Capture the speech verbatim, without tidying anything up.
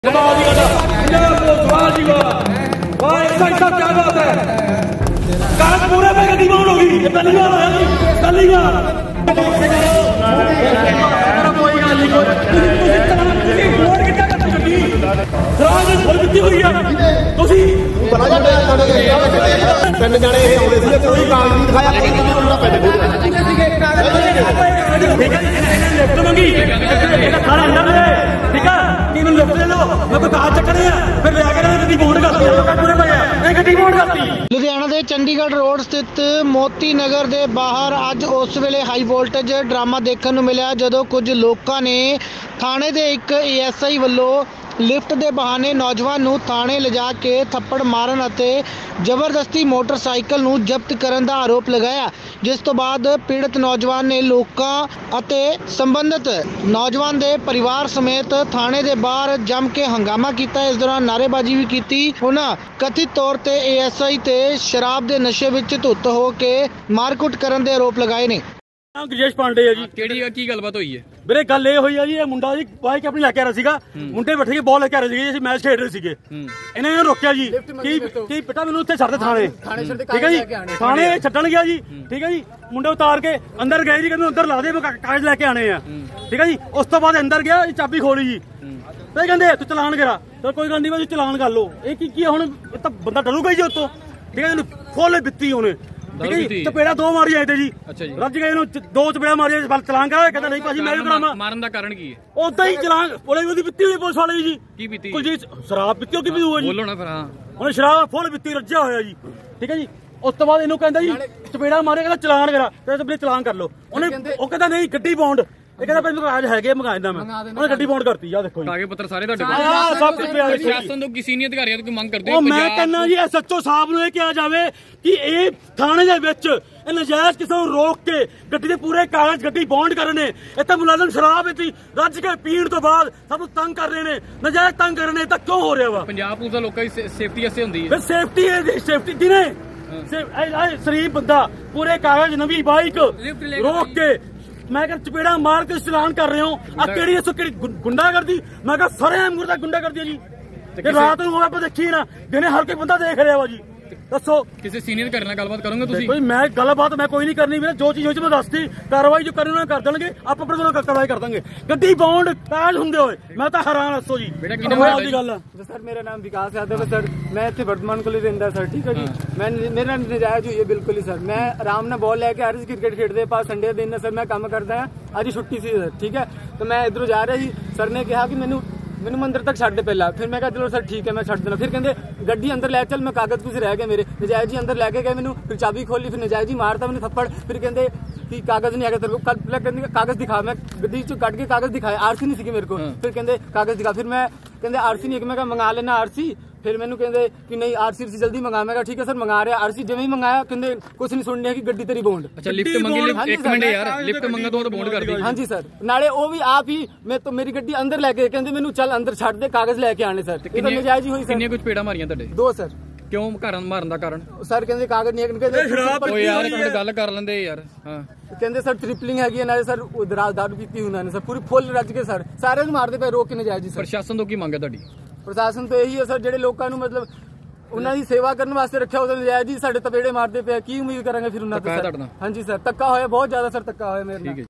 पूरे पे गड्डी बाउंड होगी पहली बार होया जी पहली बार कोई गल नहीं तीन जाने कोई कागज नहीं दिखाया लिफ्ट मंगी सारा अंदर ले ठीक है कि मैं लिफ्ट ले लो मैं कोई कागज चकने फिर ले आके गड्डी बाउंड करती पूरे पे गड्डी बाउंड करती। ਲੁਧਿਆਣਾ ਦੇ ਚੰਡੀਗੜ੍ਹ ਰੋਡ ਸਥਿਤ ਮੋਤੀ ਨਗਰ ਦੇ ਬਾਹਰ ਅੱਜ ਉਸ ਵੇਲੇ ਹਾਈ ਵੋਲਟੇਜ ਡਰਾਮਾ ਦੇਖਣ ਨੂੰ ਮਿਲਿਆ ਜਦੋਂ ਕੁਝ ਲੋਕਾਂ ਨੇ ਥਾਣੇ ਦੇ ਇੱਕ ਏ ਐਸ ਆਈ ਵੱਲੋਂ ਲਿਫਟ ਦੇ ਬਹਾਨੇ ਨੌਜਵਾਨ ਨੂੰ ਥਾਣੇ ਲਿਜਾ ਕੇ ਥੱਪੜ ਮਾਰਨ ਅਤੇ ਜ਼ਬਰਦਸਤੀ ਮੋਟਰਸਾਈਕਲ ਨੂੰ ਜ਼ਬਤ ਕਰਨ ਦਾ ਆਰੋਪ ਲਗਾਇਆ, ਜਿਸ ਤੋਂ ਬਾਅਦ ਪੀੜਤ ਨੌਜਵਾਨ ਨੇ ਲੋਕਾਂ ਅਤੇ ਸੰਬੰਧਿਤ ਨੌਜਵਾਨ ਦੇ ਪਰਿਵਾਰ ਸਮੇਤ ਥਾਣੇ ਦੇ ਬਾਹਰ ਜੰਮ ਕੇ ਹੰਗਾਮਾ ਕੀਤਾ। ਇਸ ਦੌਰਾਨ ਨਾਅਰੇਬਾਜ਼ੀ ਵੀ ਕੀਤੀ। ਉਹਨਾਂ ਕਥਿਤ ਤੌਰ ਤੇ ਏ ਐਸ ਆਈ ਤੇ ਸ਼ਰਾਬ ਦੇ ਨਸ਼ੇ ਵਿੱਚ ਧੁੱਤ ਹੋ ਕੇ ਮਾਰਕੁੱਟ ਕਰਨ ਦੇ ਆਰੋਪ ਲਗਾਏ ਨੇ। ਗੁਰਜੇਸ਼ ਪਾਂਡੇ ਹੈ ਜੀ। ਕਿਹੜੀ ਕੀ ਗੱਲਬਾਤ ਹੋਈ ਹੈ ਵੀਰੇ? ਗੱਲ ਇਹ ਹੋਈ ਆ ਜੀ, ਇਹ ਮੁੰਡਾ ਜੀ ਬਾਈਕ ਆਪਣੀ ਲੈ ਕੇ ਆ ਰਿਹਾ ਸੀਗਾ, ਮੁੰਡੇ ਬੈਠੇ ਕੇ ਬਾਲ ਲੈ ਕੇ ਆ ਰਹੇ ਸੀਗੇ, ਅਸੀਂ ਮੈਚ ਖੇਡ ਰਹੇ ਸੀਗੇ। ਇਹਨਾਂ ਨੇ ਰੋਕਿਆ ਜੀ ਕੀ ਕੀ ਪਿੱਟਾ ਮੈਨੂੰ ਉੱਥੇ ਛੱਡ ਦੇ ਥਾਣੇ, ਠੀਕ ਹੈ ਜੀ। ਥਾਣੇ ਛੱਡਣ ਗਿਆ ਜੀ, ਠੀਕ ਹੈ ਜੀ। ਮੁੰਡੇ ਉਤਾਰ ਕੇ ਅੰਦਰ ਗਏ ਜੀ, ਕਹਿੰਦੇ ਅੰਦਰ ਲਾ ਦੇ ਕਾਗਜ਼ ਲੈ ਕੇ ਆਣੇ ਆ, ਠੀਕ ਹੈ ਜੀ। ਉਸ ਤੋਂ ਬਾਅਦ ਅੰਦਰ ਗਿਆ, ਚਾਬੀ ਖੋਲੀ ਜੀ, ਤੇ ਕਹਿੰਦੇ ਤੂੰ ਚਲਾਨ ਕਰਾ। ਚਲ ਕੋਈ ਗੱਲ ਨਹੀਂ ਭਾਈ ਚਲਾਨ ਕਰ ਲਓ। ਇਹ ਕੀ ਕੀ ਹੁਣ ਇਹ ਤਾਂ ਬੰਦਾ ਡਰੂਗਾ ਹੀ ਜੀ ਉੱਤੋਂ, ਠੀਕ ਹੈ। ਫੁੱਲ ਦਿੱਤੀ ਉਹਨੇ, ਠੀਕ ਹੈ ਜੀ। ਚਪੇੜਾ ਦੋ ਮਾਰੀ ਆਏ ਤੇ ਜੀ, ਰੱਜ ਗਏ ਇਹਨੂੰ, ਦੋ ਚਪੇੜਾ ਮਾਰੀ ਚਲਾਨ ਕਰਾ। ਕਹਿੰਦਾ ਨਹੀਂ ਭਾਜੀ ਮੈਂ ਵੀ ਕਰਾਵਾਂ। ਮਾਰਨ ਦਾ ਕਾਰਨ ਕੀ ਹੈ? ਉਦਾਂ ਹੀ ਚਲਾਨ ਉਹਨੇ ਉਹਦੀ ਪੀਤੀ ਹੋਈ ਪੁਲਿਸ ਵਾਲੇ ਜੀ। ਕੀ ਪੀਤੀ? ਕੁਲਜੀਤ ਸ਼ਰਾਬ ਪੀਤੀ ਹੋ, ਕੀ ਪੀਊਗਾ ਜੀ? ਬੋਲੋ ਨਾ ਫਿਰ। ਹਾਂ ਉਹਨੇ ਸ਼ਰਾਬ ਫੁੱਲ ਪੀਤੀ, ਰੱਜਿਆ ਹੋਇਆ ਜੀ, ਠੀਕ ਹੈ ਜੀ। ਉਸ ਤੋਂ ਬਾਅਦ ਇਹਨੂੰ ਕਹਿੰਦਾ ਜੀ ਚਪੇੜਾ ਮਾਰੇ, ਕਹਿੰਦਾ ਚਲਾਨ ਕਰਾ, ਤੇ ਚਲਾਨ ਕਰ ਲਓ। ਉਹਨੇ ਉਹ ਕਹਿੰਦਾ ਨਹੀਂ ਗੱਡੀ ਬਾਉਂਡ, ਇਹ ਕਹਿੰਦਾ ਭਾਈ ਕਾਗਜ਼ ਹੈਗੇ ਮੰਗਾ ਦਿੰਦਾ ਮੈਂ। ਉਹਨੇ ਗੱਡੀ ਬਾਉਂਡ ਕਰਤੀ। ਆ ਦੇਖੋ ਜੀ ਕਾਗਜ਼ ਪੱਤਰ ਸਾਰੇ ਤੁਹਾਡੇ ਕੋਲ, ਸਭ ਕੁਝ ਪਿਆ। ਪ੍ਰਸ਼ਾਸਨ ਤੋਂ ਕਿਸੇ ਸੀਨੀਅਰ ਅਧਿਕਾਰੀਆਂ ਤੋਂ ਕੋਈ ਮੰਗ ਕਰਦੇ ਹੋ? ਮੈਂ ਕਹਿੰਦਾ ਜੀ ਐਸ ਐਚ ਓ ਸਾਹਿਬ ਨੂੰ ਇਹ ਕਿਹਾ ਜਾਵੇ ਕਿ ਇਹ ਥਾਣੇ ਦੇ ਵਿੱਚ ਇਹ ਨਜਾਇਜ਼ ਕਿਸੇ ਨੂੰ ਰੋਕ ਕੇ ਗੱਡੀ ਦੇ ਪੂਰੇ ਕਾਗਜ਼ ਗੱਡੀ ਬਾਉਂਡ ਕਰਨੇ। ਇੱਥੇ ਮੁਲਾਜ਼ਮ ਸ਼ਰਾਬ ਇੱਥੇ ਰੱਜ ਕੇ ਪੀਣ ਤੋਂ ਬਾਅਦ ਸਭ ਨੂੰ ਤੰਗ ਕਰ ਰਹੇ ਨੇ, ਨਜਾਇਜ਼ ਤੰਗ ਕਰ ਰਹੇ ਨੇ। ਤਾਂ ਕਿਉਂ ਹੋ ਰਿਹਾ ਵਾ? ਪੰਜਾਬ ਪੁਲਿਸ ਦਾ ਲੋਕਾਂ ਦੀ ਸੇਫਟੀ ਐਸੇ ਹੁੰਦੀ ਹੈ। ਫਿਰ ਸੇਫਟੀ ਹੈ, ਸੇਫਟੀ ਦਿਨੇ ਸ਼ਰੀਫ ਬੰਦਾ ਪੂਰੇ ਕਾਗਜ਼ ਨਵੀਂ ਬਾਈਕ ਰੋਕ ਕੇ ਮੈਂ ਕਿਹਾ ਚਪੇੜਾ ਮਾਰ ਕੇ ਚਲਾਨ ਕਰ ਰਹੇ ਹੋ। ਆ ਕਿਹੜੀ ਇਸ ਕਿਹੜੀ ਗੁੰਡਾ ਕਰਦੀ? ਮੈਂ ਕਿਹਾ ਸਾਰੇ ਮੁਰਦਾ ਗੁੰਡਾ ਕਰਦੀ ਹੈ ਜੀ। ਰਾਤ ਨੂੰ ਆਪਾਂ ਦੇਖੀ ਨਾ, ਦਿਨੇ ਹਰ ਕੋਈ ਬੰਦਾ ਦੇਖ ਰਿਹਾ ਵਾ ਜੀ। ਦੱਸੋ ਕਿਸੇ ਸੀਨੀਅਰ ਅਧਿਕਾਰੀ ਨਾਲ ਗੱਲਬਾਤ ਕਰੋਗੇ ਤੁਸੀਂ? ਕੋਈ ਮੈਂ ਗੱਲਬਾਤ ਮੈਂ ਕੋਈ ਨਹੀਂ ਕਰਨੀ ਵੀਰੇ, ਜੋ ਚੀਜ਼ ਹੋਈ ਮੈਂ ਦੱਸਦੀ, ਕਾਰਵਾਈ ਜੋ ਕਰਨੀ ਉਹਨਾਂ ਕਰ ਦੇਣਗੇ, ਆਪਾਂ ਆਪਣੇ ਕੋਲੋਂ ਕਾਰਵਾਈ ਕਰ ਦਾਂਗੇ। ਗੱਡੀ ਬਾਉਂਡ ਕਾਗਜ਼ ਹੁੰਦੇ ਹੋਏ ਮੈਂ ਤਾਂ ਹੈਰਾਨ। ਦੱਸੋ ਜੀ ਬੇਟਾ ਕੀ ਨਾਮ ਹੈ? ਗੱਲ सर मेरा नाम विकास यादव है सर, मैं इतने वर्तमान को रहा सर, ठीक है जी। मैं मेरा नजायज हुई है बिल्कुल ही सर। मैं आराम ना बॉल लैके आ रही क्रिकेट खेडते पास संडे दिन सर, मैं काम करता है अज छुट्टी सी सर, ठीक है। तो मैं इधरों जा रहा सी, सर ने कहा कि मैनू मैनू मंदिर तक छड्ड दे पहला। फिर मैं कहा चलो सर ठीक है मैं छड्ड देना। फिर कहते गड्डी अंदर लै चल, मैं कागज कुछ रह गए मेरे, नजायज जी अंदर लैके गए मैनू, फिर चाबी खोली, फिर नजायज जी मारता मैंने थप्पड़। फिर कहते कि कागज नहीं आएगा तेरे को, कल कहते कागज दिखा। मैं गड्डी चो कट के कागज दिखाया, आरसी नहीं सी मेरे को। फिर कहते कागज दिखा, फिर मैं कहते आरसी नहीं, मैं कहा मंगा लेना आरसी। फिर मैंने कहते कि नहीं आरसी जल्दी मंगा। मैं कहा ठीक है सर मंगा रहे। आरसी जिवें ही मंगाया कहते कुछ नहीं सुनने की गड्डी तेरी बॉन्ड। अच्छा लिफ्ट मंगी? एक मिनट यार, लिफ्ट मंगा तो बॉन्ड कर दी? हाँ जी सर, नाले वो भी आप ही, मैं तो मेरी गड्डी अंदर लेके कहते मैनू चल अंदर छड़ दे, कागज लेके आने सर। नजायज ही हुई सर। कितनी कुछ पेड़ा मारियां ਤੁਹਾਡੇ? दो सर। क्यों कारण मारन ਦਾ ਕਾਰਨ? सर कहते कागज नहीं है। ਓਏ ਯਾਰ ਇੱਕ ਗੱਲ ਕਰ ਲੈਂਦੇ ਯਾਰ। ਹਾਂ ਕਹਿੰਦੇ ਸਰ ਟ੍ਰਿਪਲਿੰਗ ਹੈਗੀ ਹੈ, ਨਾਲੇ ਸਰ ਦਰਾਜ਼ ਦਾਰੂ ਪੀਤੀ ਉਹਨਾਂ ਨੇ ਸਰ, ਪੂਰੀ ਫੁੱਲ ਰੱਜ ਕੇ ਸਰ ਸਾਰਿਆਂ ਨੂੰ ਮਾਰਦੇ ਪਏ ਰੋਕ ਕੇ ਨਜਾਇਜ਼ ਜੀ ਸਰ। ਪ੍ਰਸ਼ਾਸਨ ਤੋਂ ਕੀ ਮੰਗ ਹੈ ਤੁਹਾਡੀ? ਪ੍ਰਸ਼ਾਸਨ ਤੋਂ ਇਹੀ ਹੈ ਸਰ, ਜਿਹੜੇ ਲੋਕਾਂ ਨੂੰ ਮਤਲਬ ਉਹਨਾਂ ਦੀ ਸੇਵਾ ਕਰਨ ਵਾਸਤੇ ਰੱਖਿਆ ਉਹਦੇ ਨਜਾਇਜ਼ ਜੀ ਸਾਡੇ ਤਪੇੜੇ ਮਾਰਦੇ ਪਏ, ਕੀ ਉਮੀਦ ਕਰਾਂਗੇ ਫਿਰ ਉਹਨਾਂ ਤੋਂ? ਹਾਂਜੀ ਸਰ ਧੱਕਾ ਹੋਇਆ ਬਹੁਤ ਜ਼ਿਆਦਾ ਸਰ, ਧੱਕਾ ਹੋਇਆ ਮੇਰੇ ਨਾਲ।